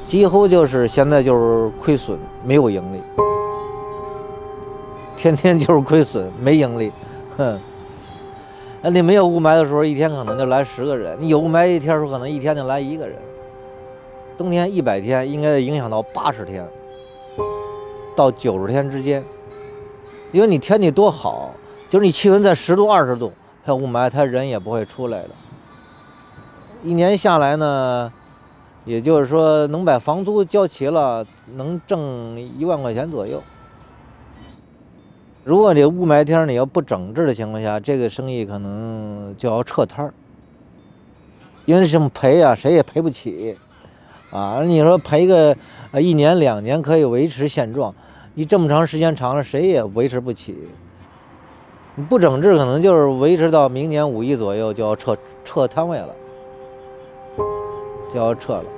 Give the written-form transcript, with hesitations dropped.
几乎就是现在就是亏损，没有盈利，天天就是亏损，没盈利，哼。那你没有雾霾的时候，一天可能就来10个人；你有雾霾一天的时候，可能一天就来1个人。冬天100天，应该影响到80天到90天之间，因为你天气多好，就是你气温在10度、20度，它雾霾，它人也不会出来的。一年下来呢，也就是说能把房租交齐了，能挣1万块钱左右。如果这雾霾天你要不整治的情况下，这个生意可能就要撤摊儿，因为什么赔啊，谁也赔不起啊。你说赔个1年2年可以维持现状，你这么长时间长了，谁也维持不起。你不整治，可能就是维持到明年5一左右就要撤摊位了，就要撤了。